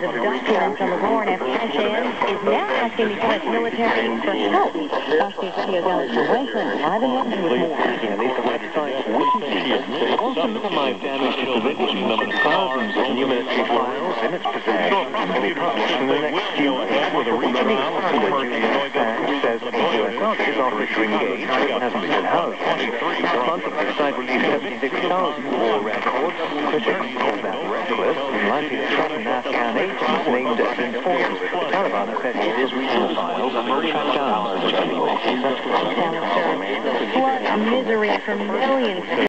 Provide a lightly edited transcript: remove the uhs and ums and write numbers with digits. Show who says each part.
Speaker 1: of documents on the war in Afghanistan is now asking the U.S. military for help. Fox News Radio's Allison Wakeland, live in London with more.
Speaker 2: These are websites Wikipedia wants to minimize damage to civilians and thousands of new military files in its possession will be published in the next few days. Many Julian Assange says the U.S. is offering to engage, but it hasn't been held. Last month, the site released 76,000 war records. Critics called that reckless, likely to threaten Afghan agents named as informants. The Taliban have said it is reaching the files and will track down such people.
Speaker 1: Flood misery for millions.